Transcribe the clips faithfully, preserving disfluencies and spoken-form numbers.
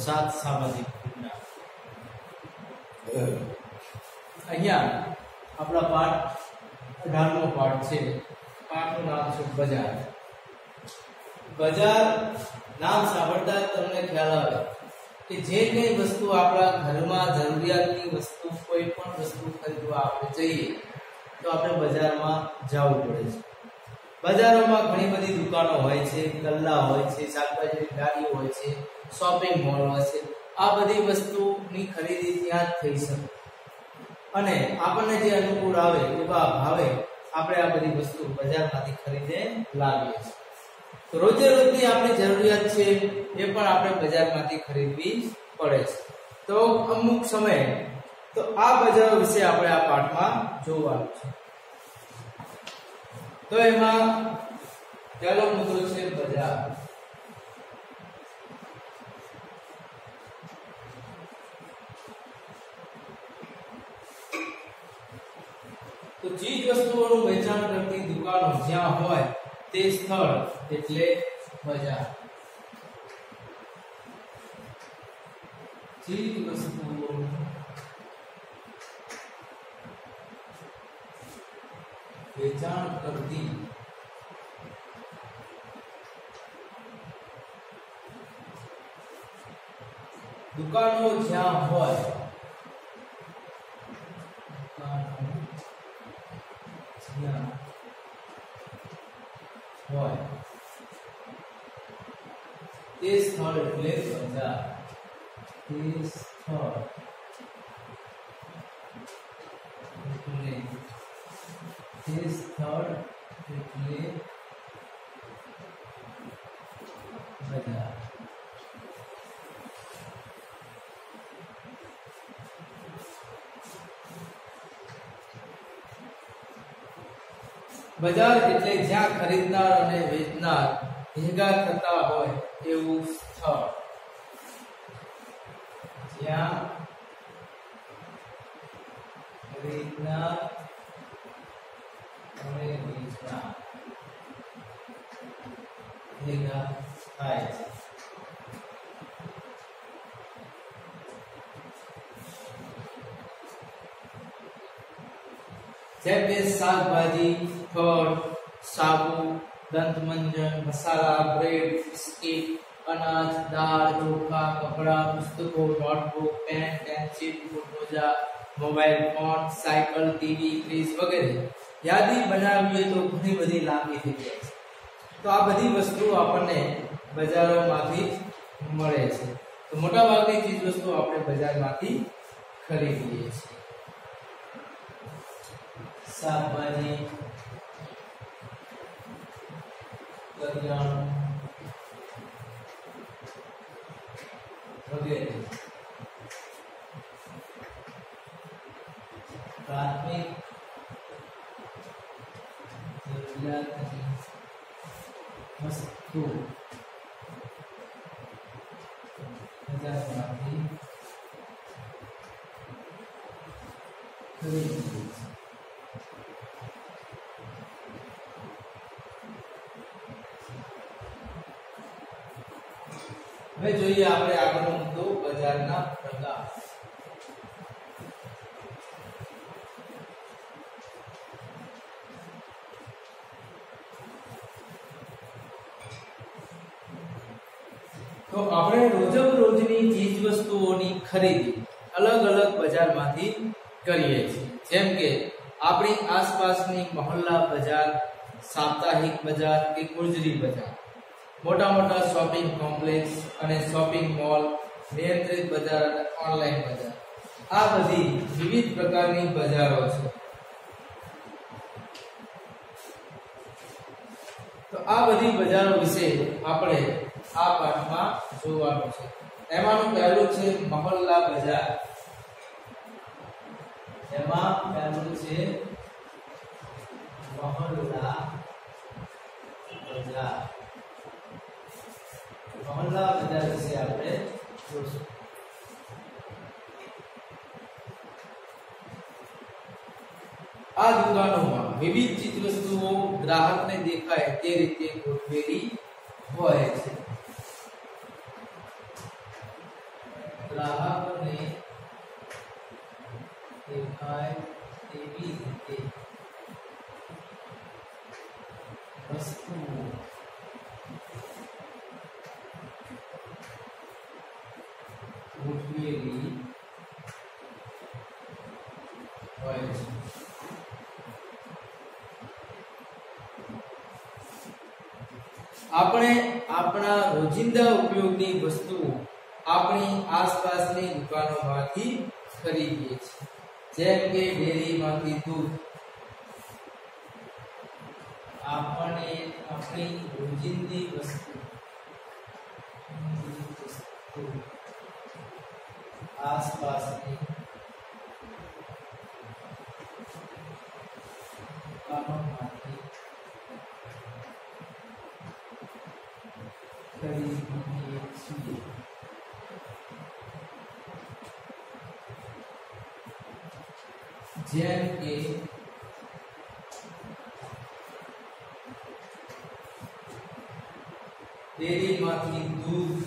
सात सामाजिक विज्ञान। अहिया अपना पाठ अठारमो पाठ छे। पाठનું નામ છે બજાર। બજાર નામ સાંભળતા જ તમને ખ્યાલ આવે કે જે કઈ વસ્તુ આપણા ઘરમાં જરૂરિયાતની વસ્તુ કોઈ પણ વસ્તુ ખરીદવા આપણે જઈએ તો આપણે બજારમાં જવું પડે છે। બજારોમાં ઘણી બધી દુકાનો હોય છે, ગલ્લા હોય છે, શાકભાજીની ગાડીઓ હોય છે, શોપિંગ મોલ હોય છે। આ બધી વસ્તુની ખરીદી ત્યાં જ થઈ શકે અને આપણને જે અનુકૂળ આવે એવા ભાવે આપણે આ બધી વસ્તુ બજારમાંથી ખરીદે લાવીએ છીએ। તો રોજે રોજની આપણી જરૂરિયાત છે એ પણ આપણે બજારમાંથી ખરીદવી પડે છે। તો અમુક સમયે તો આ બજારો વિશે આપણે આ પાઠમાં જોવાનું છે। તો એમાં પહેલો મુદ્દો છે બજાર। તો ચીજ વસ્તુઓનું વેચાણ કરતી દુકાનો જ્યાં હોય તે સ્થળ એટલે બજાર। ચીજ વસ્તુઓનું વેચાણ કરતી દુકાનો જ્યાં હોય હોય તે સ્થળ એટલે બજાર। તે સ્થળ એટલે તે સ્થળ એટલે બજાર। બજાર એટલે જ્યાં ખરીદનાર અને વેચનાર ભેગા થતા હોય એવું સ્થળ। જ્યાં ખરીદનાર અને વેચનાર ભેગા થાય છે। જેમ કે શાકભાજી, ફળ, સાબુ, દંતમંજન, મસાલા, બ્રેડ, બિસ્કિટ, અનાજ, દાળ, ચોખા, કપડા, પુસ્તકો, નોટબુક, પેન, પેન્સિલ, મોજા, mobile phone, cycle, TV, fridge વગેરે યાદી બનાવીએ તો ઘણી બધી લાંબી થઈ જાય છે। તો આ બધી વસ્તુઓ આપણને બજારોમાંથી મળે છે। તો મોટા ભાગની ચીજ વસ્તુઓ આપણે બજારમાંથી ખરીદીએ છીએ। શાકભાજી, કરિયાણું વગેરે પ્રાથમિક જરૂરિયાતની વસ્તુ બજારમાંથી ખરીદીએ છીએ। હવે જોઈએ આપણે આગળનો મુદ્દો બજારના પ્રકાર। તો આપણે રોજબરોજની ચીજ વસ્તુઓની ખરીદી અલગ અલગ બજારમાંથી કરીએ છીએ। જેમ કે આપણી આસપાસની મહોલ્લા બજાર, સાપ્તાહિક બજાર કે ગુજરી બજાર, મોટા મોટા શોપિંગ કોમ્પ્લેક્સ અને શોપિંગ મોલ, નિયંત્રિત બજાર અને ઓનલાઈન બજાર, આ બધી વિવિધ પ્રકારની બજારો છે। તો આ બધી બજારો વિશે આપણે આ પાઠમાં જોવાનું છે। એમાંનું પહેલું છે મહોલ્લા બજાર। એમાં પહેલું છે મહોલ્લા બજાર। મહોલ્લા બજાર વિશે આપણે જોશું। આ દુકાનોમાં વિવિધ ચીજવસ્તુઓ ગ્રાહકને દેખાય તે રીતે ગોઠવેલી હોય છે। ગ્રાહકને દેખાય તેવી રીતે વસ્તુઓ ગોઠવેલી હોય છે. આપણે આપણા રોજિંદા ઉપયોગની વસ્તુઓ આપણી આસપાસની દુકાનોમાંથી ખરીદીએ છીએ, જેમ કે ડેરીમાંથી દૂધ. આપણે આપણી રોજિંદી વસ્તુ આસપાસની દુકાનોમાંથી ખરીદીએ છીએ. જેમ કે ડેરીમાંથી દૂધ,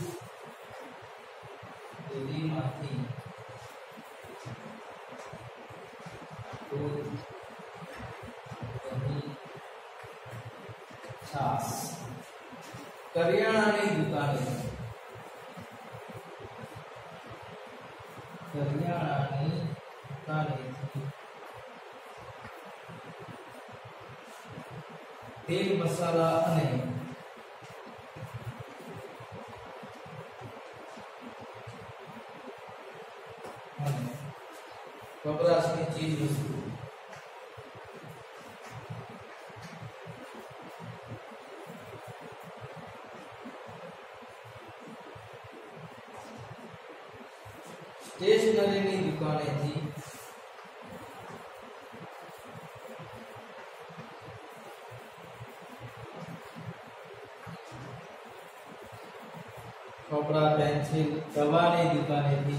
ડેરીમાંથી દૂધ, દહીં, છાશ. કરિયાણાની દુકાને કરિયાણાની દુકાનેથી તેલ, મસાલા અને વપરાશની ચીજ વસ્તુ સ્ટેશનરીની દુકાનેથી કપડા, પેન્સિલ, દવાની દુકાનેથી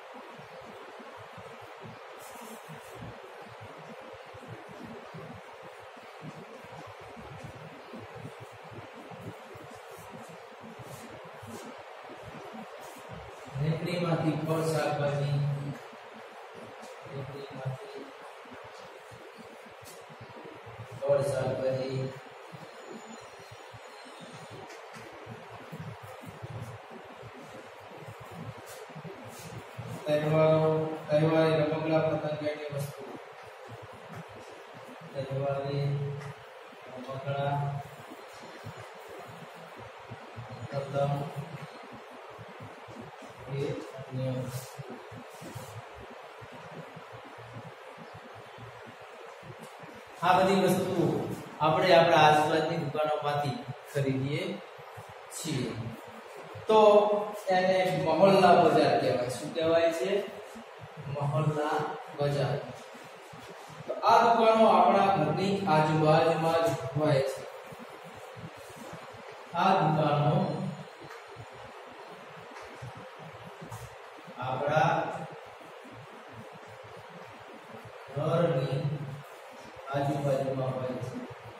રેકડીમાંથી ફળ શાકભાજી, રેકડીમાંથી ફળ શાકભાજી, તહેવારો તહેવારી રમકડા પતંગિયાની વસ્તુ, તહેવારી રમકડા પતંગ એ અન્ય વસ્તુ. આ બધી વસ્તુઓ આપણે આપણા આસપાસની દુકાનોમાંથી ખરીદીએ છીએ. તો એને મહોલ્લા બજાર કહેવાય. શું કહેવાય છે? મહોલ્લા બજાર. તો આ દુકાનો આપણા ઘરની આજુબાજુમાં જ હોય છે. આ દુકાનો આપણા ઘરની આજુબાજુમાં હોય છે.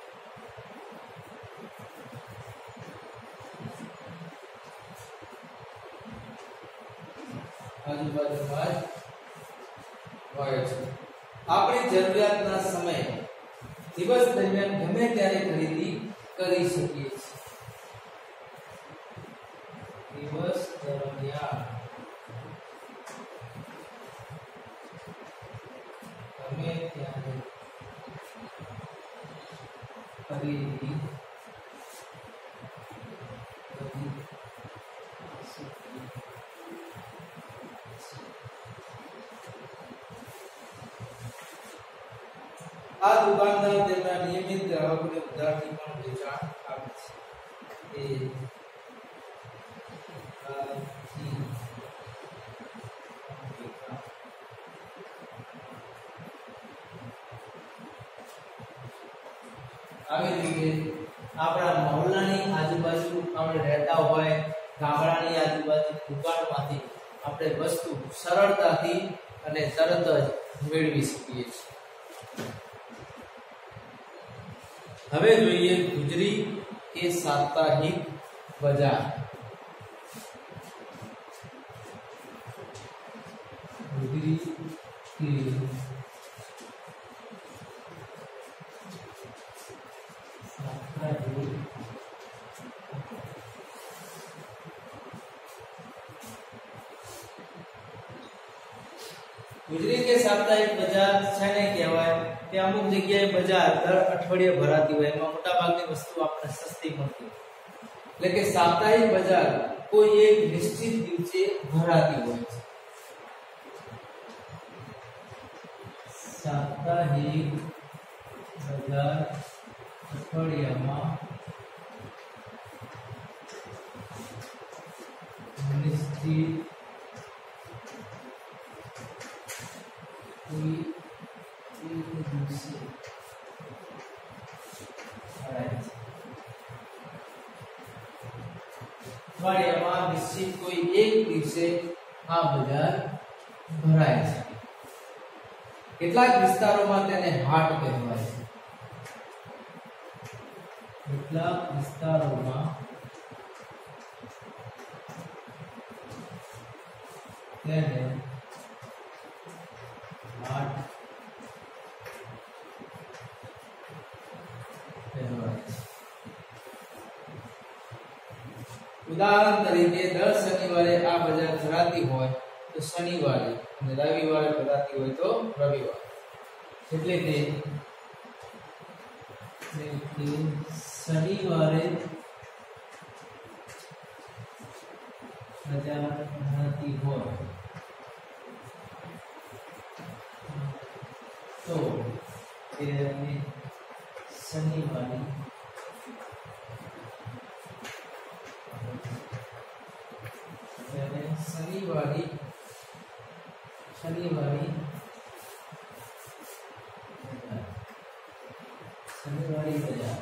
આજુબાજુમાં જ હોય છે. આપણી જરૂરિયાતના સમયે દિવસ દરમિયાન ગમે ત્યારે ખરીદી કરી શકીએ છીએ. દિવસ દરમિયાન ગમે ત્યારે ખરીદી આ દુકાનદાર તેમના નિયમિત ગ્રાહકોને ઉધારથી પણ વેચાણ આપે છે. એ આવી રીતે આપણા મહોલ્લાની આજુબાજુ આપણે રહેતા હોય, ગામડાની આજુબાજુ દુકાનોમાંથી આપણે વસ્તુ સરળતાથી અને તરત જ મેળવી શકીએ છીએ. હવે જોઈએ ગુજરી કે સાપ્તાહિક બજાર. गुजरी की साप्ताहिक गुजरी के साप्ताहिक बजार छेने कहेवाय के अमुक जग्याए बजार दर अठवाडिये भराती होय एमां मोटा भागनी वस्तु आपने सस्ती मळती એટલે કે સાપ્તાહિક બજાર કોઈ એક નિશ્ચિત દિવસે ભરાતી હોય છે સાપ્તાહિક બજાર અઠવાડિયામાં નિશ્ચિત કોઈ એક દિવસે ભરાય છે અઠવાડિયામાં નિશ્ચિત કોઈ એક દિવસે આ બજાર ભરાય છે કેટલાક વિસ્તારોમાં તેને હાટ કહેવાય છે કેટલાક વિસ્તારોમાં તેને હાટ કહેવાય છે उदाहरण तरीके दर शनिवारे आ बजार भराती होय तो शनिवारे અને રવિવારે ભરાતી હોય તો રવિવારે એટલે કે શનિવારે બજાર ભરાતી હોય તો તેને શનિવારે शनिवारी शनिवारी शनिवारी बजार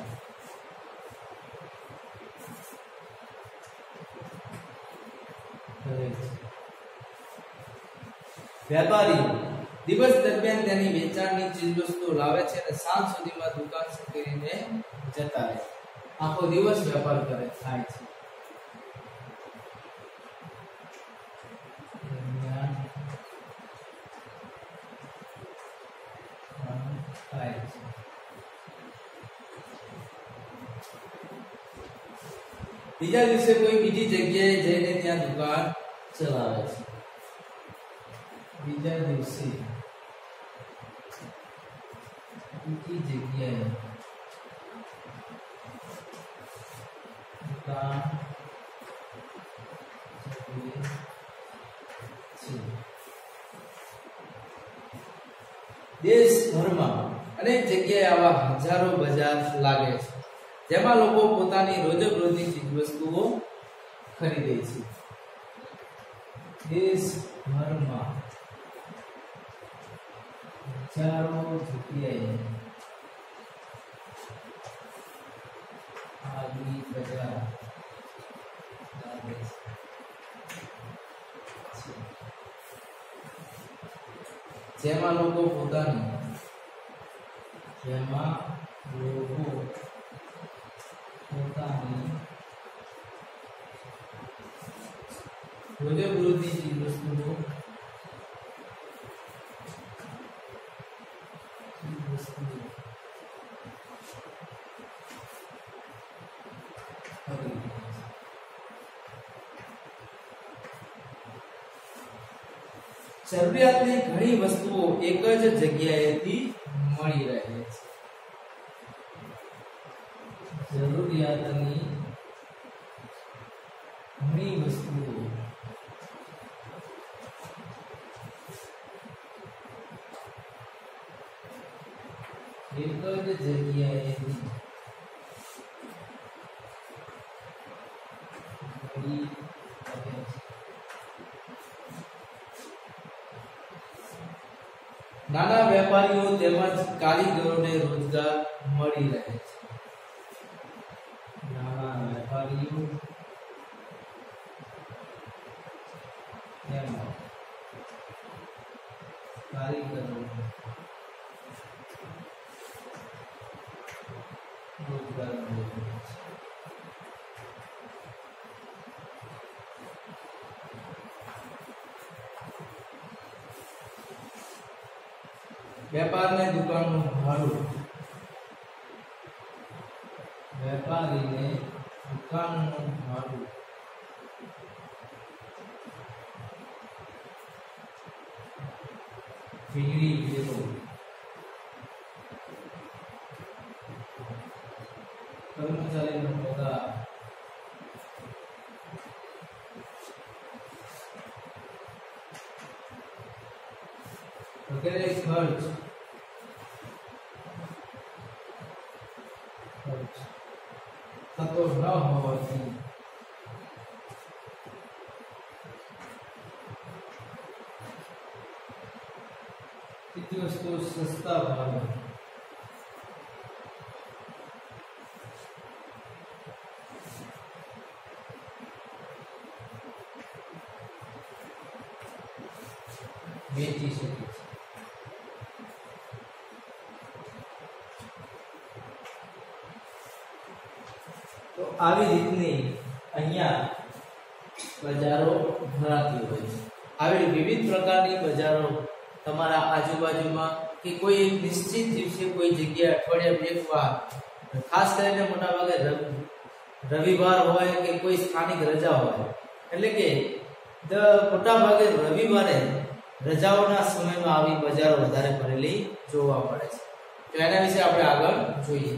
व्यापारी दिवस दरमियान तेनी वेचाणनी चीज वस्तु लावे छे અને સાંજ સુધીમાં દુકાન સંકેરીને જતા રહે આખો દિવસ વેપાર કરે થાય છે બીજા દિવસે કોઈ બીજી જગ્યાએ જઈને ત્યાં દુકાન ચલાવે છે બીજા દિવસે બીજી જગ્યાએ દુકાન ચલાવે છે દેશભરમાં અનેક જગ્યાએ આવા હજારો બજાર લાગે છે જેમાં લોકો પોતાની રોજબરોજની ચીજવસ્તુઓ ખરીદે છે દેશભરમાં હજારો જગ્યાએ આવી બજાર લાગે છે જેમાં લોકો પોતાની જેમાં લોકો પોતાની રોજબરોજની ચીજવસ્તુઓ ચીજવસ્તુઓ જરૂરિયાતની ઘણી વસ્તુઓ એક જ જગ્યાએથી મળી રહે છે જરૂરિયાતની ઘણી વસ્તુઓ એક જ જગ્યાએથી મળી રહે છે નાના વેપારીઓ તેમજ કારીગરોને રોજગાર મળી રહે છે નાના વેપારીઓ તેમજ કારીગરોને રોજગાર મળી રહે છે વેપારને દુકાનનું ભાડું, વેપારીને દુકાનનું ભાડું વીજળી વેરો, કર્મચારીનો પગાર, વગેરે ખર્ચ ખર્ચ થતો ન હોવાથી બીજી વસ્તુ સસ્તા ભાવે વેચી શકે છે. તો આવી રીતની અહીંયા બજારો ભરાતી હોય છે. આવી વિવિધ પ્રકારની બજારો તમારા આજુબાજુમાં કે કોઈ એક નિશ્ચિત દિવસે કોઈ જગ્યાએ અઠવાડિયામાં એક વાર, ખાસ કરીને મોટા ભાગે રવિવાર હોય કે કોઈ સ્થાનિક રજા હોય, એટલે કે મોટા ભાગે રવિવારે રજાઓના સમયમાં આવી બજારો વધારે ભરેલી જોવા મળે છે. તો એના વિશે આપણે આગળ જોઈએ.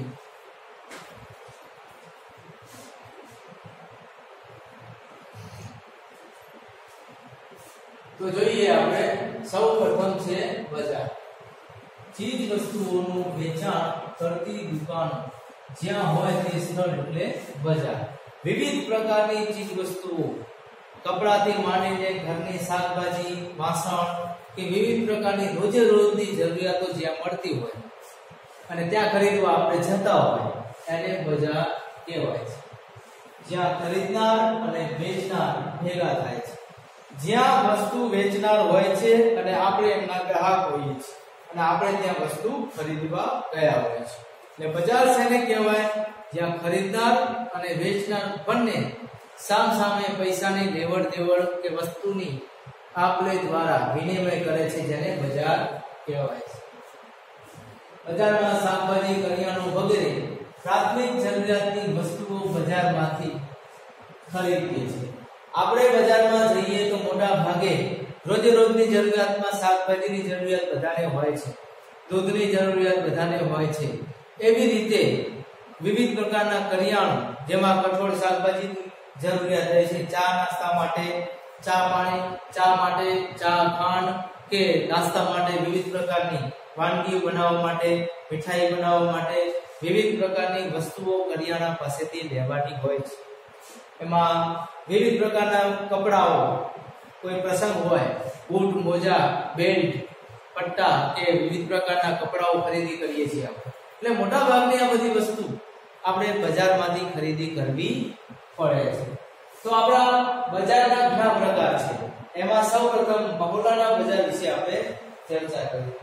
તો જોઈએ આપણે સૌ પ્રથમ છે બજાર. ચીજ વસ્તુઓનું વેચાણ કરતી દુકાનો જ્યાં હોય તે સ્થળ એટલે બજાર. વિવિધ પ્રકારની ચીજ વસ્તુઓ, કપડાથી માંડીને ઘરની શાકભાજી, વાસણ કે વિવિધ પ્રકારની રોજે રોજની જરૂરિયાતો જ્યાં મળતી હોય અને ત્યાં ખરીદવા આપણે જતા હોય એને બજાર કહેવાય છે. જ્યાં ખરીદનાર અને વેચનાર ભેગા થાય છે, જ્યાં વસ્તુ વેચનાર હોય છે અને આપણે એમના ગ્રાહક હોઈએ છીએ અને આપણે ત્યાં વસ્તુ ખરીદવા ગયા હોય છે. એટલે બજાર શેને કહેવાય? જ્યાં ખરીદનાર અને વેચનાર બંને સામ સામે પૈસાની લેવડ દેવડ કે વસ્તુની આપ-લે દ્વારા વિનિમય કરે છે, જેને બજાર કહેવાય છે. બજારમાં શાકભાજી, કરિયાણું વગેરે પ્રાથમિક જરૂરિયાતની વસ્તુઓ બજારમાંથી ખરીદીએ છીએ. આપણે બજારમાં જઈએ તો મોટા ભાગે રોજ રોજની જરૂરિયાતમાં શાકભાજીની જરૂરિયાત બધાને હોય છે, દૂધની જરૂરિયાત બધાને હોય છે. એવી રીતે વિવિધ પ્રકારના કરિયાણું, જેમાં કઠોળ શાકભાજીની જરૂરિયાત રહે છે, ચા નાસ્તા માટે, ચા પાણી, ચા માટે, ચા ખાંડ કે નાસ્તા માટે, વિવિધ પ્રકારની વાનગીઓ બનાવવા માટે, મીઠાઈ બનાવવા માટે વિવિધ પ્રકારની વસ્તુઓ કરિયાણા પાસેથી લેવાની હોય છે. એમાં વિવિધ પ્રકારના કપડાઓ, કોઈ પ્રસંગ હોય, બૂટ, મોજા, બેલ્ટ, પટ્ટા કે વિવિધ પ્રકારના કપડાઓ ખરીદી કરીએ છીએ આપણે. એટલે મોટા ભાગની આ બધી વસ્તુ આપણે બજારમાંથી ખરીદી કરવી પડે છે. તો આપણા બજારના ઘણા પ્રકાર છે. એમાં સૌપ્રથમ બહોળાના બજાર વિશે આપણે ચર્ચા કરીએ.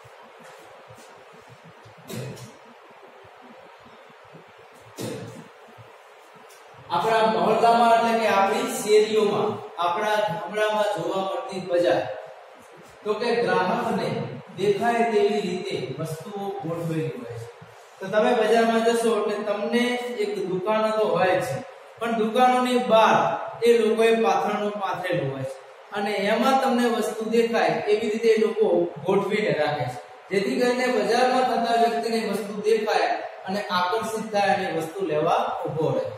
આપણા મહોલ્લામાં એટલે કે આપણી શેરીઓમાં, આપણા ગામડામાં જોવા મળતી બજાર, તો કે ગ્રાહકને દેખાય તેવી રીતે વસ્તુઓ ગોઠવેલી હોય છે. તો તમે બજારમાં જશો એટલે તમને એક દુકાનો તો હોય છે, પણ દુકાનોની બહાર એ લોકોએ પાથરણું પાથરેલું હોય છે અને એમાં તમને વસ્તુ દેખાય એવી રીતે એ લોકો ગોઠવીને રાખે છે, જેથી કરીને બજારમાં થતા વ્યક્તિને વસ્તુ દેખાય અને આકર્ષિત થાય અને વસ્તુ લેવા ઊભો રહે.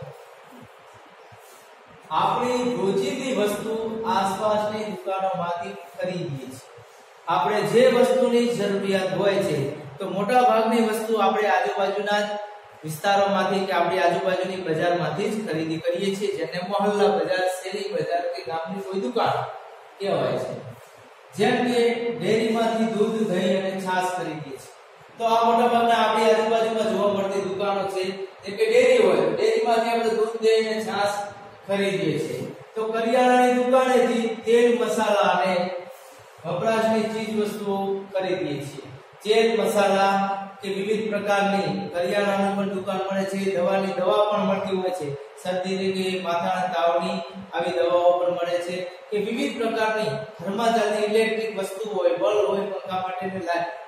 આપણી રોજિંદી વસ્તુ આસપાસની દુકાનોમાંથી ખરીદીએ છીએ. આપણે જે વસ્તુની જરૂરિયાત હોય છે તો મોટા ભાગની વસ્તુ આપણે આજુબાજુના વિસ્તારોમાંથી કે આપણી આજુબાજુની બજારમાંથી જ ખરીદી કરીએ છીએ, જેને મહોલ્લા બજાર, શેરી બજાર કે ગામની કોઈ દુકાન કહેવાય છે. જેમ કે ડેરીમાંથી દૂધ, દહીં અને છાશ ખરીદીએ છીએ. તો આ મોટા ભાગના આપણી આજુબાજુમાં જોવા મળતી દુકાનો છે, જેમ કે ડેરી હોય, ડેરીમાંથી આપણે દૂધ, દહીં અને છાશ ખરીદીએ છીએ. તો કરિયાણાની દુકાનેથી તેલ, મસાલા અને વપરાશની ચીજ વસ્તુઓ ખરીદીએ છીએ. તેલ, મસાલા કે વિવિધ પ્રકારની કરિયાણાની પણ દુકાન મળે છે, દવાની દવા પણ મળતી હોય છે, શરદી કે માથાના તાવની આવી દવાઓ પણ મળે છે, કે વિવિધ પ્રકારની ઘરમાં ચાલતી ઇલેક્ટ્રિક વસ્તુઓ હોય, બલ્બ હોય, પંખા માટેની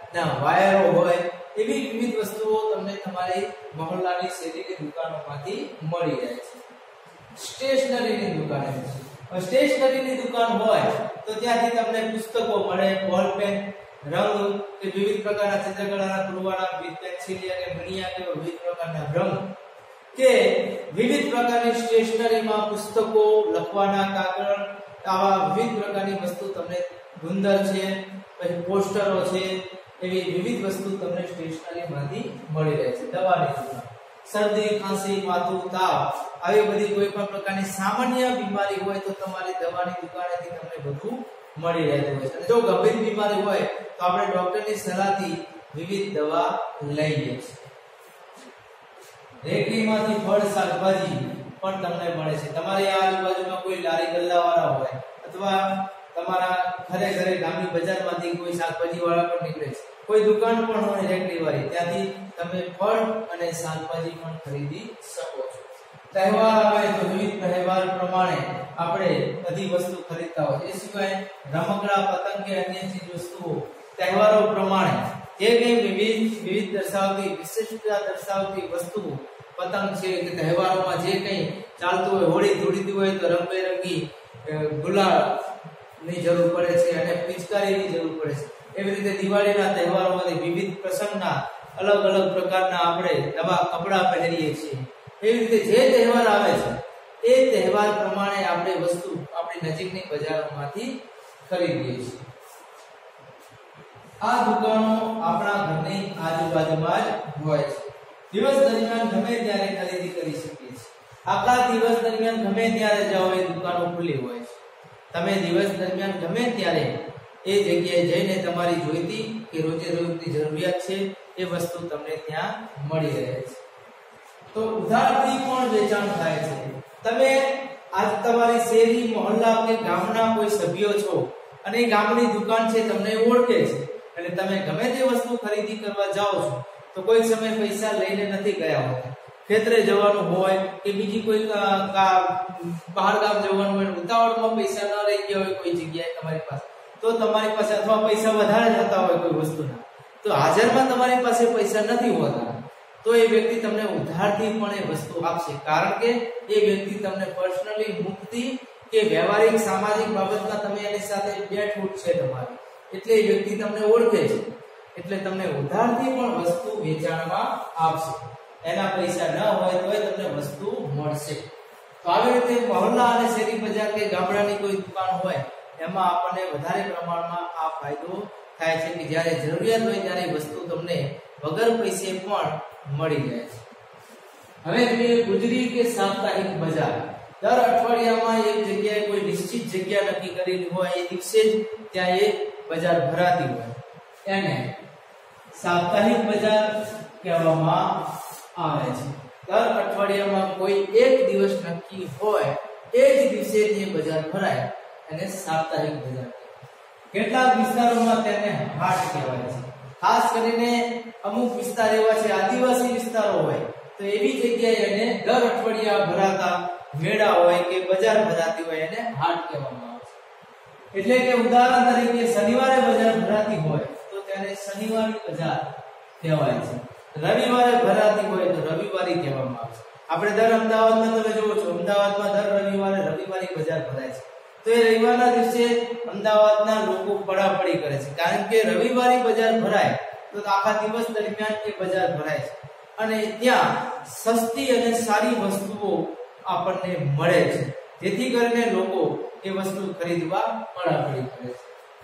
ના વાયરો હોય, એવી વિવિધ વસ્તુઓ તમને તમારી મહોલ્લાની શેરીની દુકાનોમાંથી મળી રહે છે. સ્ટેશનરીની દુકાન છે. સ્ટેશનરીની દુકાન હોય તો ત્યાંથી તમને પુસ્તકો મળે, બોલ પેન, રંગ કે વિવિધ પ્રકારના ચિત્રકલાના પુરવાના, વિવિધ પેન્સિલિયા કે મણિયા કે વિવિધ પ્રકારના રંગ કે વિવિધ પ્રકારની સ્ટેશનરીમાં પુસ્તકો, લખવાના કાગળ, આવા વિવિધ પ્રકારની વસ્તુ તમને ગુંદર છે, પછી પોસ્ટરો છે, એવી વિવિધ વસ્તુ તમને સ્ટેશનરીમાંથી મળી રહે છે. દવાની દુકાન, શરદી, ખાંસી, માથું, તાવ આવી બધી કોઈ પણ પ્રકારની સામાન્ય બીમારી હોય તો તમારી દવાની દુકાનેથી તમને બધું મળી રહેતું હોય છે. અને જો ગંભીર બીમારી હોય તો આપણે ડોક્ટરની સલાહથી વિવિધ દવા લઈએ છીએ. રેકડીમાંથી ફળ, શાકભાજી પણ તમને મળે છે. તમારી આજુબાજુમાં કોઈ લારી ગલ્લાવાળા હોય અથવા તમારા ઘરે ઘરે ગામની બજારમાંથી કોઈ શાકભાજી વાળા પણ નીકળે છે, કોઈ દુકાન પણ હોય રેકડી વાળી, ત્યાંથી તમે ફળ અને શાકભાજી પણ ખરીદી શકો છો. તહેવાર આવે તો વિવિધ તહેવાર પ્રમાણે આપણે બધી વસ્તુ ખરીદતા હોય. એ સિવાય રમકડા, પતંગ કે અન્ય ચીજ વસ્તુઓ તહેવારો પ્રમાણે જે કંઈ વિવિધ વિવિધ દર્શાવતી, વિશિષ્ટતા દર્શાવતી વસ્તુઓ, પતંગ છે કે તહેવારોમાં જે કંઈ ચાલતું હોય, હોળી ધૂળેટી હોય તો રંગબેરંગી ગુલાલ ની જરૂર પડે છે અને પિચકારીની જરૂર પડે છે. એવી રીતે દિવાળીના તહેવારોમાં વિવિધ પ્રસંગના અલગ અલગ પ્રકારના આપણે નવા કપડાં પહેરીએ છીએ. એવી રીતે જે તહેવાર આવે છે એ તહેવાર પ્રમાણે આપણે વસ્તુ આપણી નજીકની બજારોમાંથી ખરીદીએ છીએ. આ દુકાનો આપણા ઘરની આજુબાજુમાં જ હોય છે. દિવસ દરમિયાન ગમે ત્યારે ખરીદી કરી શકીએ છીએ. આખા દિવસ દરમિયાન ગમે ત્યારે જાઓ એ દુકાનો ખુલ્લી હોય છે. તમે દિવસ દરમિયાન ગમે ત્યારે એ જગ્યાએ જઈને તમારી જોઈતી કે રોજે રોજની જરૂરિયાત છે એ વસ્તુ તમને ત્યાં મળી રહે છે. તો ઉધારથી પણ વેચાણ થાય છે. તમે આજ તમારી શેરી, મહોલ્લા કે ગામના કોઈ સભ્યો છો અને એ ગામની દુકાન છે, તમને ઓળખે છે અને તમે ગમે તે વસ્તુ ખરીદી કરવા જાઓ છો તો કોઈ સમય પૈસા લઈને નથી ગયા હોતા. ખેતરે જવાનું હોય કે બીજી કોઈ બહાર ગામ જવાનું હોય, ઉતાવળમાં પૈસા ન રહી ગયા હોય કોઈ જગ્યાએ તમારી પાસે, તો તમારી પાસે અથવા પૈસા વધારે જતા હોય કોઈ વસ્તુના, તો હાજરમાં તમારી પાસે પૈસા નથી હોતા, તો એ વ્યક્તિ તમને ઉધારથી પણ એ વસ્તુ આપશે. કારણ કે એ વ્યક્તિ તમને પર્સનલી મુક્તિ કે વ્યવહારિક સામાજિક બાબતમાં તમે એની સાથે બે ફૂટ છે તમારી, એટલે એ વ્યક્તિ તમને ઓળખે છે, એટલે તમને ઉધારથી પણ વસ્તુ વેચાણમાં આપશે. એના પૈસા ન હોય તોય તમને વસ્તુ મળશે. તો આવી રીતે મહોલ્લા અને શેરી બજાર કે ગામડાની કોઈ દુકાન હોય એમાં આપણને વધારે પ્રમાણમાં આ ફાયદો થાય છે કે જ્યારે જરૂરિયાત હોય ત્યારે વસ્તુ તમને વગર પૈસે પણ મળી જાય છે. હવે જોઈએ ગુજરી કે સાપ્તાહિક બજાર. દર અઠવાડિયામાં એક જગ્યાએ કોઈ નિશ્ચિત જગ્યા નક્કી કરેલી હોય, એ દિવસે જ ત્યાં એ બજાર ભરાતી હોય, એને સાપ્તાહિક બજાર કહેવામાં આવે છે. દર અઠવાડિયામાં કોઈ એક દિવસ નક્કી હોય, એ જ દિવસે જે બજાર ભરાય એને સાપ્તાહિક બજાર. કેટલાક વિસ્તારોમાં તેને હાટ કહેવાય છે. ખાસ કરીને અમુક વિસ્તાર એવા છે, આદિવાસી વિસ્તારો હોય તો એવી જગ્યાએ એને દર અઠવાડિયા ભરાતા મેળા હોય કે બજાર ભરાતી હોય એને હાટ કહેવામાં આવે છે. એટલે કે ઉદાહરણ તરીકે શનિવારે બજાર ભરાતી હોય તો તેને શનિવારી બજાર કહેવાય છે. રવિવારે ભરાતી હોય તો રવિવારી કહેવામાં આવે છે. આપણે દર અમદાવાદમાં તમે જોવો છો, અમદાવાદમાં દર રવિવારે રવિવારી બજાર ભરાય છે. તો એ રવિવારના દિવસે અમદાવાદના લોકો પડાપડી કરે છે, કારણ કે રવિવારી બજાર ભરાય તો આખા દિવસ દરમિયાન એ બજાર ભરાય છે અને ત્યાં સસ્તી અને સારી વસ્તુઓ આપણને મળે છે, જેથી કરીને લોકો એ વસ્તુ ખરીદવા પડાપડી કરે છે.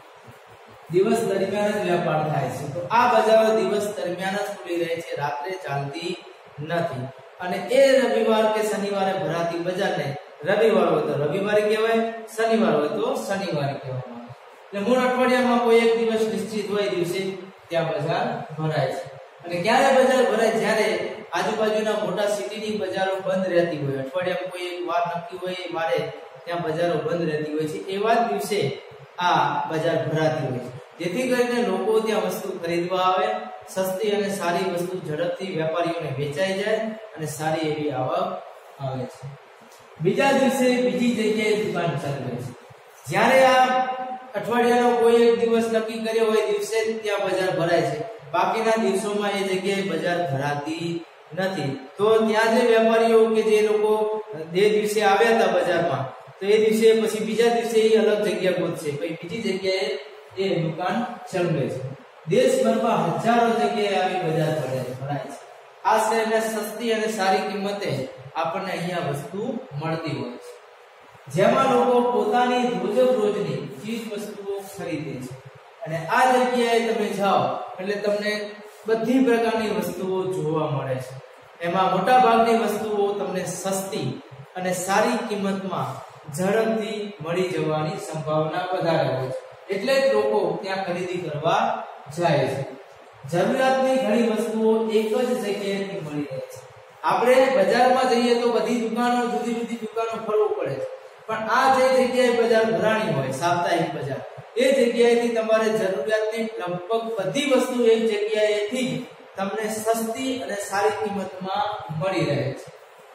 દિવસ દરમિયાન જ વેપાર થાય છે. તો આ બજારો દિવસ દરમિયાન જ ખુલી રહે છે, રાત્રે ચાલતી નથી. અને એ રવિવાર કે શનિવારે ભરાતી બજારને રવિવાર હોય તો રવિવારી કહેવાય, શનિવાર હોય તો શનિવારી કહેવામાં આવે. એટલે મૂળ અઠવાડિયામાં કોઈ એક દિવસ નિશ્ચિત હોય દિવસે ત્યાં બજાર ભરાય છે. અને ક્યારે બજાર ભરાય? જ્યારે આજુબાજુના મોટા સિટીની બજારો બંધ રહેતી હોય, અઠવાડિયામાં કોઈ એક વાર નક્કી હોય એ વારે ત્યાં બજારો બંધ રહેતી હોય છે, એવા જ દિવસે આ બજાર ભરાતી હોય છે, જેથી કરીને લોકો ત્યાં વસ્તુ ખરીદવા આવે, સસ્તી અને સારી વસ્તુ ઝડપથી વેપારીઓને વેચાઈ જાય અને સારી એવી આવક આવે છે. બીજા દિવસે બીજી જગ્યાએ દુકાન ચાલુ છે. જ્યારે આ અઠવાડિયાનો કોઈ એક દિવસ નક્કી કર્યો હોય દિવસે જ ત્યાં બજાર ભરાય છે, બાકીના દિવસોમાં એ જગ્યાએ બજાર ભરાતી નથી. તો ત્યાં જે વેપારીઓ કે જે લોકો જે દિવસે આવ્યા હતા બજારમાં, તો એ દિવસે પછી બીજા દિવસે એ અલગ જગ્યા ગોતશે, પછી બીજી જગ્યાએ એ દુકાન ચલવે છે. દેશભરમાં હજારો જગ્યાએ આવી બજાર ભરાય છે. ખાસ કરીને સસ્તી અને સારી કિંમતે આપણને અહીંયા વસ્તુ મળતી હોય છે, જેમાં લોકો પોતાની રોજબરોજની ચીજ વસ્તુઓ ખરીદે છે. અને આ જગ્યાએ તમે જાઓ એટલે તમને બધી પ્રકારની વસ્તુઓ જોવા મળે છે. એમાં મોટા ભાગની વસ્તુઓ તમને સસ્તી અને સારી કિંમતમાં ઝડપથી મળી જવાની સંભાવના વધારે હોય છે, એટલે જ લોકો ત્યાં ખરીદી કરવા જાય છે. જરૂરિયાતની ઘણી વસ્તુઓ એક જ જગ્યાએથી મળી રહે છે. આપણે બજારમાં જઈએ તો બધી દુકાનો જુદી જુદી દુકાનો ફરવું પડે છે, પણ આ જે જગ્યાએ બજાર ભરાણી હોય સાપ્તાહિક બજાર, એ જગ્યાએથી તમારે જરૂરિયાતની લગભગ બધી વસ્તુ એક જગ્યાએથી તમને સસ્તી અને સારી કિંમતમાં મળી રહે છે.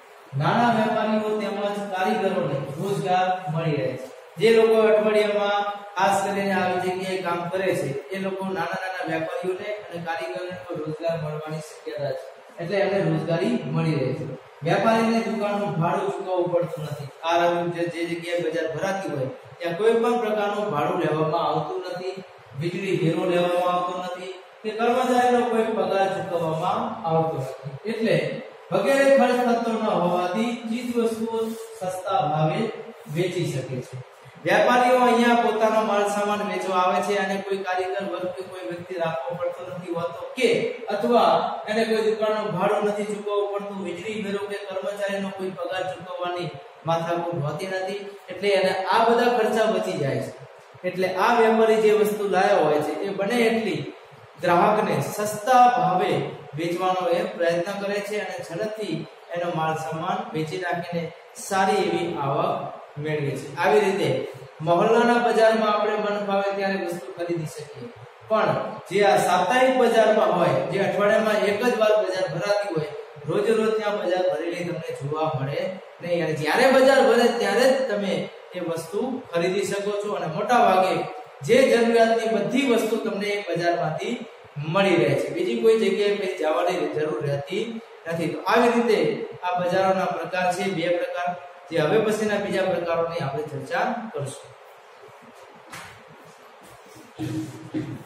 નાના વેપારીઓ તેમજ કારીગરોને રોજગાર મળી રહે છે. જે લોકો અઠવાડિયામાં ખાસ કરીને આવી જગ્યાએ કામ કરે છે, એ લોકો નાના નાના વેપારીઓને અને કારીગરોને રોજગાર મળવાની શક્યતા છે, એટલે એમને રોજગારી મળી રહે છે. વેપારીને દુકાનનું ભાડું ચૂકવવું પડતું નથી. આ જે જે જગ્યાએ બજાર ભરાતી હોય ત્યાં કોઈ પણ પ્રકારનું ભાડું લેવામાં આવતું નથી, વીજળી વેરો લેવામાં આવતો નથી, કે કર્મચારીનો કોઈ પગાર ચૂકવવામાં આવતો નથી. એટલે વગેરે ખર્ચ થતો ન હોવાથી ચીજ વસ્તુઓ સસ્તા ભાવે વેચી શકે છે. વેપારીઓ અહીંયા પોતાનો માલ સામાન વેચવા આવે છે અને કોઈ કારીગર વર્ગ કે કોઈ વ્યક્તિ રાખવો પડતો નથી હોતો, કે અથવા એને કોઈ દુકાનનું ભાડું નથી ચૂકવવું પડતું, વીજળી વેરો કે કર્મચારીનો કોઈ પગાર ચૂકવવાની માથાકૂટ હોતી નથી. એટલે એને આ બધા ખર્ચા બચી જાય છે. એટલે આ વેપારી જે વસ્તુ લાવ્યો હોય છે એ બને એટલી ગ્રાહકને સસ્તા ભાવે વેચવાનો એ પ્રયત્ન કરે છે અને ઝડપથી એનો માલ સામાન વેચી નાખીને સારી એવી આવક મેળવે છે. આવી રીતે મહોલ્લાના બજારમાં આપણે મન ફાવે ત્યારે વસ્તુ ખરીદી શકીએ, પણ જે આ સાપ્તાહિક બજારમાં હોય, જે અઠવાડિયામાં એક જ વાર બજાર ભરાતી હોય, રોજ રોજ ત્યાં બજાર ભરેલી તમને જોવા મળે નહીં. અને જ્યારે બજાર ભરે ત્યારે જ તમે એ વસ્તુ ખરીદી શકો છો અને મોટા ભાગે જે જરૂરિયાતની બધી વસ્તુ તમને એ બજારમાંથી મળી રહે છે. બીજી કોઈ જગ્યાએ કઈ જવાની જરૂર રહેતી નથી. તો આવી રીતે આ બજારોના પ્રકાર છે, બે પ્રકાર, જે હવે પછીના બીજા પ્રકારોની આપણે ચર્ચા કરશું.